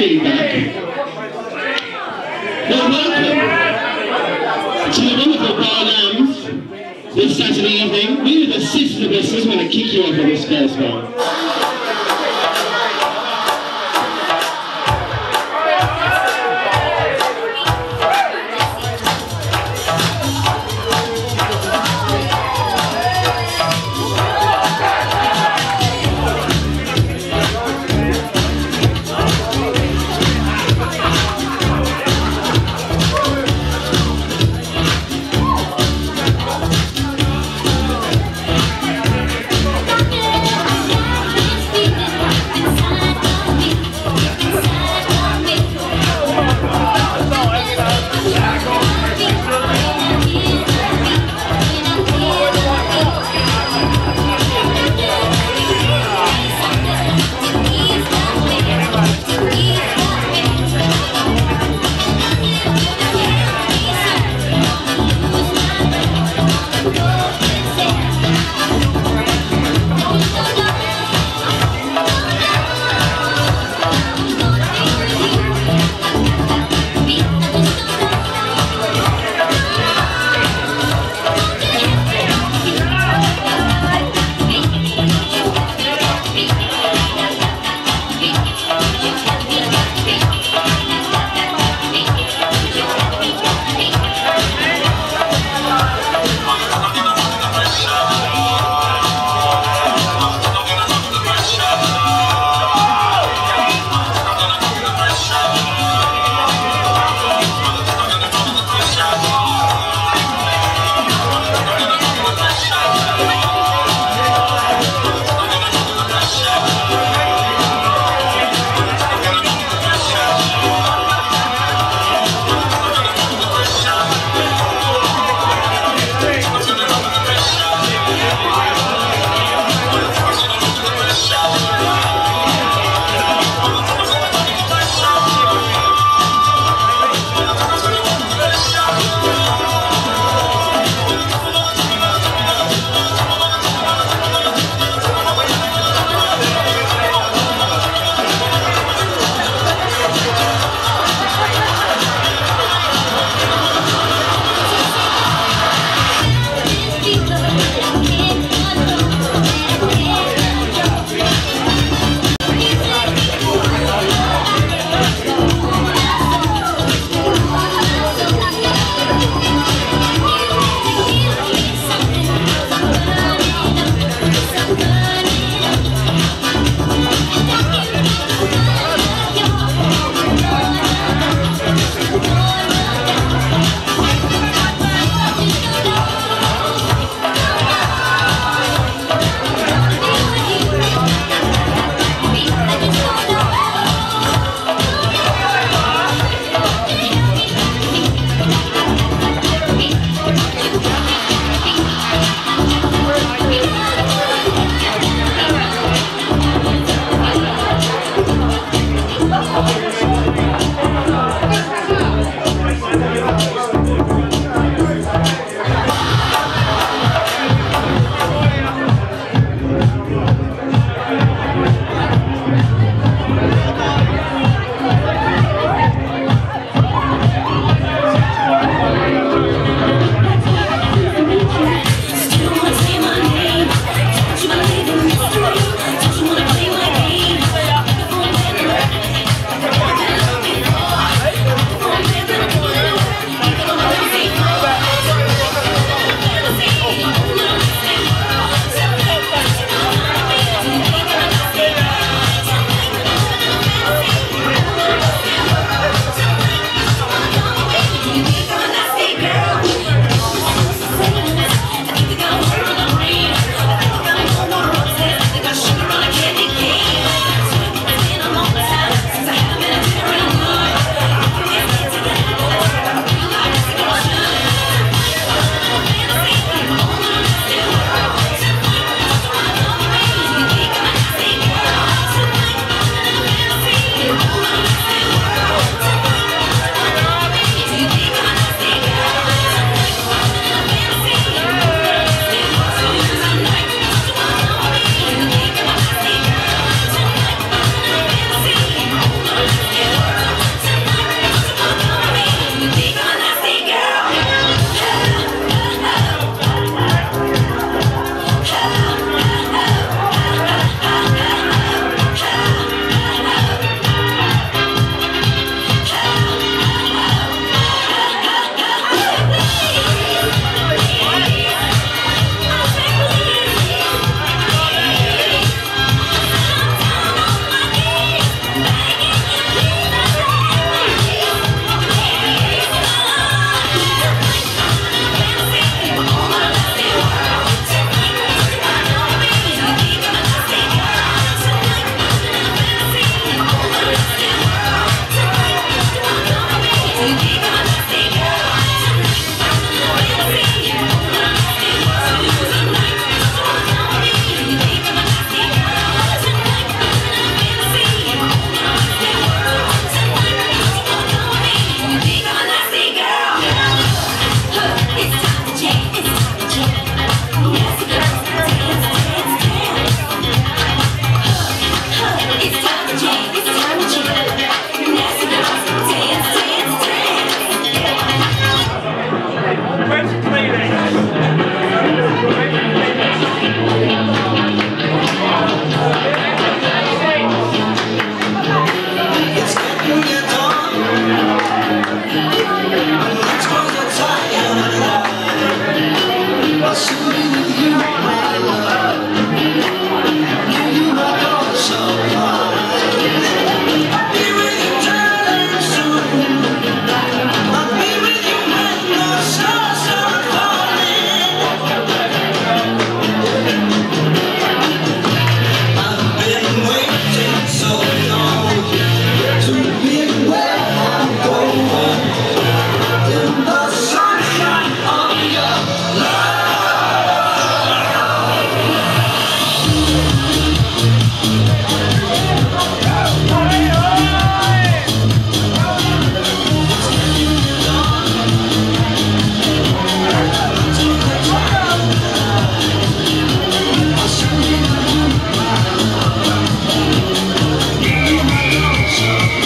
feedback. Well, welcome to the wonderful Bar Lambs this Saturday evening. We are the Sisters of Blisters. I'm going to kick you off on this first one.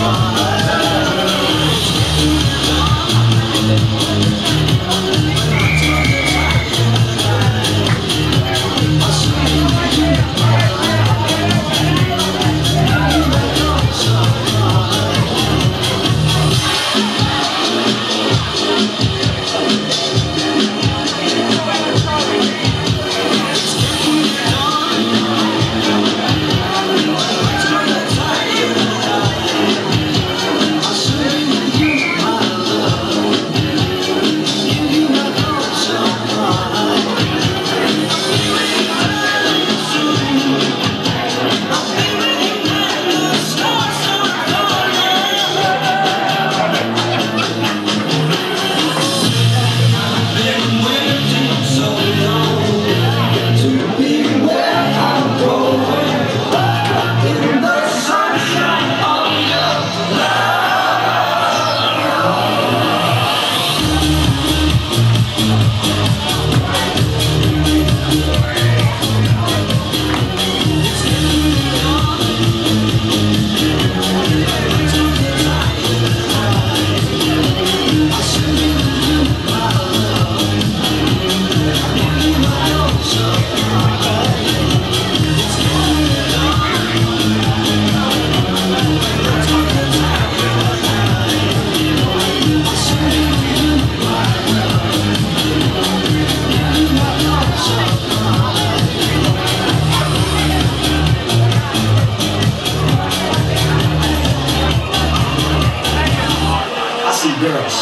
Girls.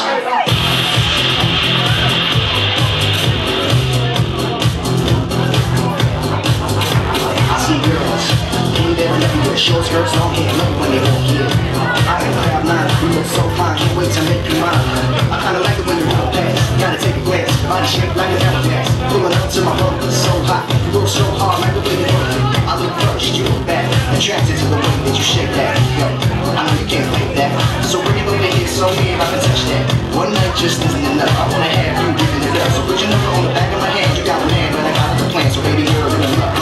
I see girls, here, there, and everywhere. Short skirts, long hair, love when they walk here. I ain't have none, you look so fine, can't wait to make you mine. I kinda like the way you walk past, gotta take a glance. Body shape like an hourglass, pulling up to my home, so hot. You go so hard, like the way you work it. I look first, you look back, attracted to the way that you shake that. Yo, I know you can't fake that, so bring it over here, so me if I can touch that. One night just isn't enough, I wanna have you giving it up. So put your number on the back of my hand, you got my hand, but I got the plan, so baby girl, you're in luck.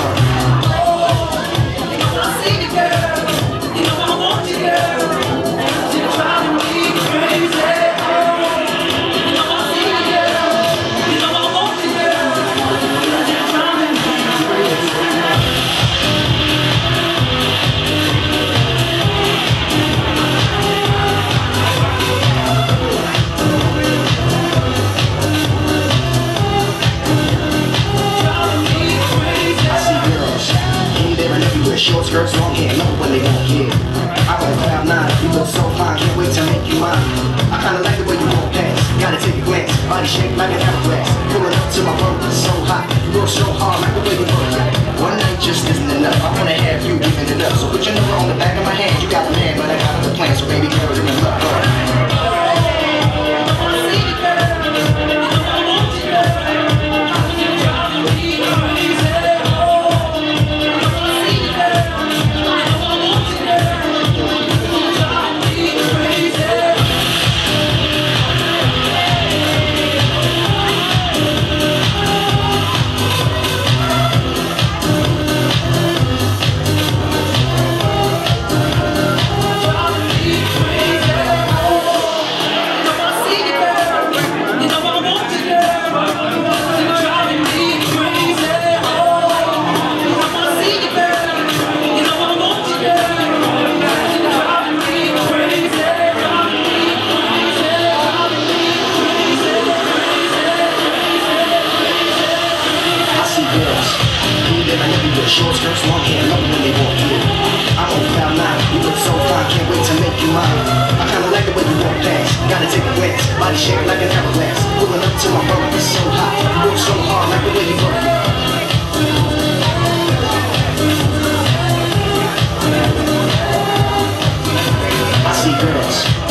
Short skirts, long hair, know when they walk here. I want cloud nine, you look so fine, can't wait to make you mine. I kinda like the way you walk past, gotta take a glance. Body shaped like an hourglass, pulling up to my work, so hot. You go so hard, like the way you work it. One night just isn't enough, I wanna have you giving it up. So put your number on the back of my hand, you got the man, but I got the plan, so baby girl, you're in luck. Short skirts, long hair, love when they walk here. I'm on cloud nine, you look so fine, can't wait to make you mine. I kinda like the way you walk past, gotta take a glance. Body shaped like an hourglass, pulling up to my work, it's so hot. You work so hard, like the way you work it. I see girls.